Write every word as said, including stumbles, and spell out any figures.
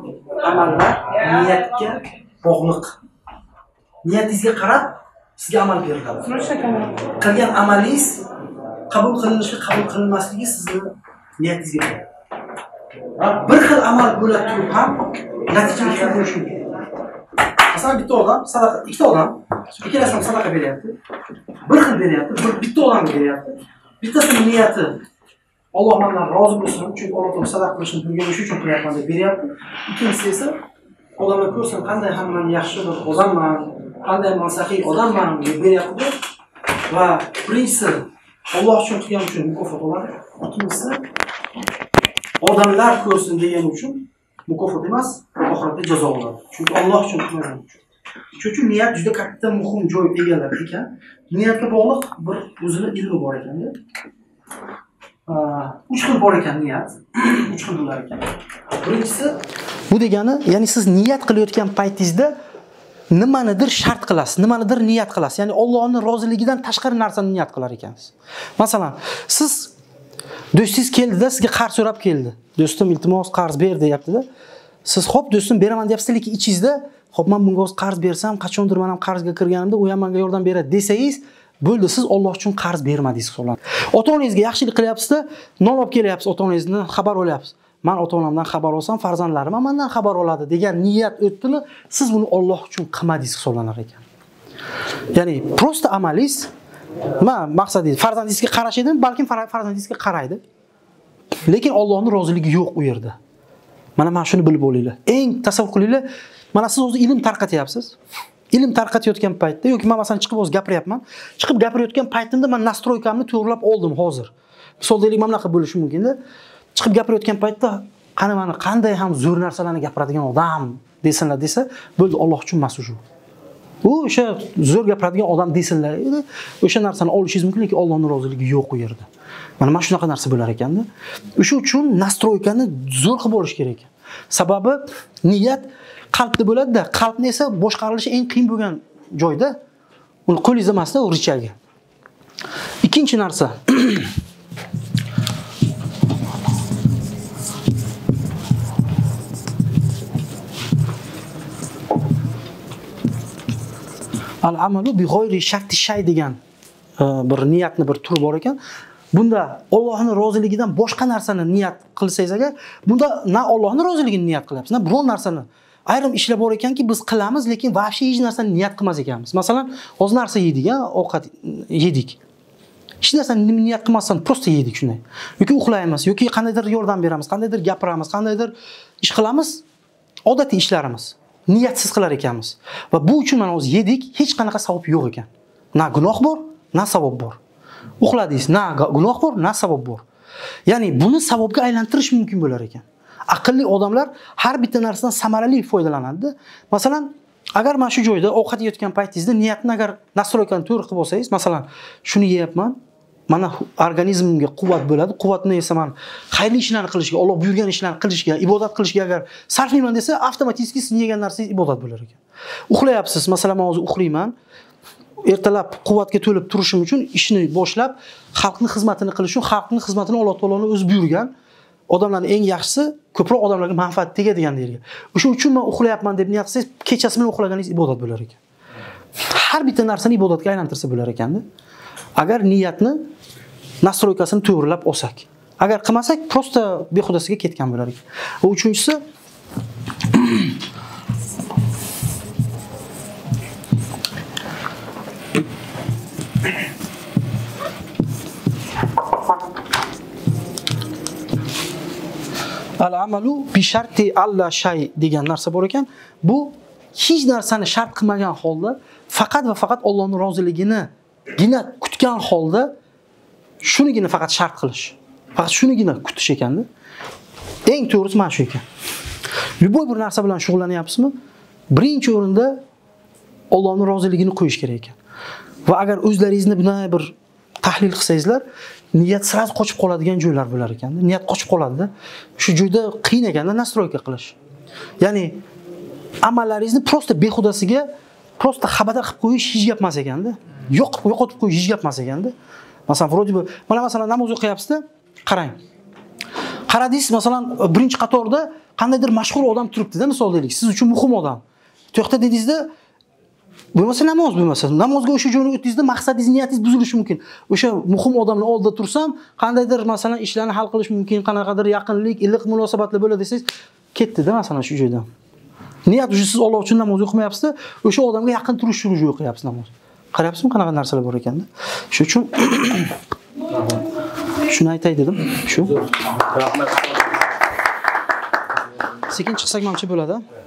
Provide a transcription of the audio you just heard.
amallar niyatga bog'liq. Niyatingizga qarab sizga amal beriladi. Qilgan amalingiz qabul qilinishi, qabul qilinmasligi sizni niyatingizga bog'liq. Bir xil amal bo'lib turib ham natija ikki bo'lishi mumkin. Masalan, bitta odam sadaqa, ikkita odam ikkalasiga sadaqa beryapti. Bir xil beryapti, bir bitta odamga beryapti. Bittasining niyati Alloh mendan rozi bo'lsin, chunki Alloh taolo sadaqa qilishni bilganishi uchun qilyapman deb beryapti. Ikkinchisi esa odamlar ko'rsin, qanday hamman yaxshi bir odamman, qanday mansaxiy odamman deb beryapti va birinchisi Alloh uchun qilgan uchun mukofot oladi. Ikkinchisi odamlar ko'rsin degan uchun mukofot emas, oxiratda jazo oladi. Chunki Alloh uchun qilgan uchun. Shuning uchun niyat juda katta muhim joy egallar ekan. Niyatga bog'liq bir o'zining ilmi bor ekan-da. uch xil bor ekan niyat. uch xil bo'lar ekan. Birinchisi bu degani, ya'ni siz niyat qilayotgan paytingizda nimanidir shart qilasiz, nimanidir niyat qilasiz. Ya'ni Allohning roziligidan tashqari narsani niyat qilar ekansiz. Masalan, siz do'stingiz keldi-da, sizga qarz so'rab keldi. Do'stim iltimos qarz ber deyapti-da. Siz xo'p do'stim beraman deyapsiz, lekin ichingizda xo'p men bunga o'z qarz bersam, qachondir men ham qarzga kirganimda u ham menga yordam beradi desangiz, bo'ldi, siz Alloh uchun qarz bermadingiz hisoblanadi. Ota-onangizga yaxshilik qilyapsiz-da, non olib kelyapsiz, ota-onangizni xabar olyapsiz. Men ota-onamdan xabar olsam, farzandlarim ham mendan xabar oladi degan niyat o'tdimi, siz buni Alloh uchun qilmadingiz hisoblanar ekan. Ya'ni prosta amalingiz, men maqsadingiz farzandingizga qarash edi, balkim farzandingizga qaraydi. Lekin Allohning roziligi yo'q u yerda. Mana men shuni bilib olinglar. Eng tasavvur qilinglar, mana siz o'zi ilm tarqatyapsiz. Ilm tarqatayotgan paytda yoki men masalan chiqib o'z gapiryapman. Chiqib gapirayotgan paytimda men nastroykamni to'g'rilab oldim hozir. Misol deylik, mana bunaqa bo'lishi mumkin-da. Chiqib gapirayotgan paytda qani meni qanday ham zo'r narsalarni gapiradigan odam desinlar desa, bo'ldi, Alloh uchun emas shu. U o'sha zo'r gapiradigan odam desinlar edi, o'sha narsani olishingiz mumkin, lekin Allohning roziligi yo'q u yerda. Mana mana shunaqa narsa bo'lar ekanda. O'sha uchun nastroykani zo'r qilib olish kerak ekan. Sababi niyat qalbda bo'ladi-da, qalbni esa boshqarilishi eng qiyin bo'lgan joyda. Uni qo'lingiz emasda, u richagi. Ikkinchi narsa. Al-amalu bi g'oyri sharti shay degan bir niyatni bir turi bor ekan. Bunda Allohning roziligidan boshqa narsani niyat qilsangiz agar, bunda na Allohning roziligini niyat qilyapsiz, na biron narsani. Ayrim ishlar bor ekanki, biz qilamiz, lekin vahshe hech narsani niyat qilmas ekanmiz. Masalan, oz narsa yedik, ha, ovqat yedik. Hech narsani niyat qilmasdan prosta yedik shunday. Yoki uxlaymiz, yoki qandaydir yordam beramiz, qandaydir gapiramiz, qandaydir ish qilamiz, odatiy ishlarimiz. Niyatsiz qilar ekanmiz. Va bu uchun mana o'zi yedik, hech qanaqa savob yo'q ekan. Na gunoh bor, na savob bor. Uxladingiz, na gunoh bor, na savob bor. Ya'ni buni savobga aylantirish mumkin bo'lar ekan. Aqlli odamlar har bitta narsadan samarali foydalanadi. Masalan, agar men shu joyda ovqat yeyotgan paytingizda niyatni agar nastroykani to'g'ri qilib olsangiz, masalan, shuni yeyapman, mana organizmimga quvvat bo'ladi. Quvvatni esa men xayrli ishlarni qilishga, Alloh buyurgan ishlarni qilishga, ibodat qilishga agar sarflayman desa, avtomatik siz yegan narsangiz ibodat bo'lar ekan. Uxlayapsiz, masalan, men hozir uxlayman. Ertalab quvvatga to'lib turishim uchun ishni boshlab, xalqning xizmatini qilish uchun, xalqning xizmatini Alloh taoloning o'zi buyurgan. Odamlarning eng yaxshisi ko'proq odamlarga manfaat tegadigan deyilgan. O'sha uchun men uxlayapman deb niyat qilsangiz, kechasi bilan uxlaganingiz ibodat bo'lar ekan. Har bitta narsani ibodatga aylantirsa bo'lar ekanda. Agar niyatni nastroykasini to'g'rilab olsak. Agar qilmasak, prosta bexudasiga ketgan bo'lar ekan. Va uchinchisi al-amalu bi sharti alla shay degan narsa bor ekan. Bu hech narsani shart qilmagan holda, faqat va faqat Allohning roziligini gina kutgan holda shunigina faqat shart qilish. Faqat shunigina kutish ekanda. Eng to'g'risi mana shu ekan. Любой bir narsa bilan shug'ullanyapsizmi? Birinchi o'rinda Allohning roziligini qo'yish kerak ekan. Va agar o'zlaringizni bunday bir tahlil qilsangizlar, niyat sirasi qochib qoladigan joylar bo'lar ekanda. Niyat qochib qoladi-da. Shu joyda qiyin ekanda nastroyka qilish. Ya'ni amallaringizni prosta bexudasiga, prosta xabada qilib qo'yish hech gap emas ekanda. Yo'q, yo'qotib qo'yish hech gap emas ekanda. Masalan, vроде бы, mana masalan namoz o'qiyapsiz-da, qarang. Qaradingiz, masalan, birinchi qatorda qandaydir mashhur odam turibdi-da, misol deylik, siz uchun muhim odam. To'xta dedingizda, bo'lmasa namoz bo'lmasa, namozga o'sha joyga o'tdingizda maqsadingiz, niyatingiz buzilishi mumkin. O'sha muhim odamning oldida tursam, qandaydir masalan ishlarni hal qilish mumkin, qanaqadir yaqinlik, iliq munosabatlar bo'ladi desangiz, ketdi-da masalan shu joydan. Niyat uchun siz Alloh uchun namoz o'qimayapsiz-da, o'sha odamga yaqin turish uchun o'qiyapsiz namoz. Qarayapsizmi qanaqa narsalar bor ekanda? Shuning uchun shuni aytay dedim. Shu. Rahmat. Sekin chiqsak mamchi bo'ladi.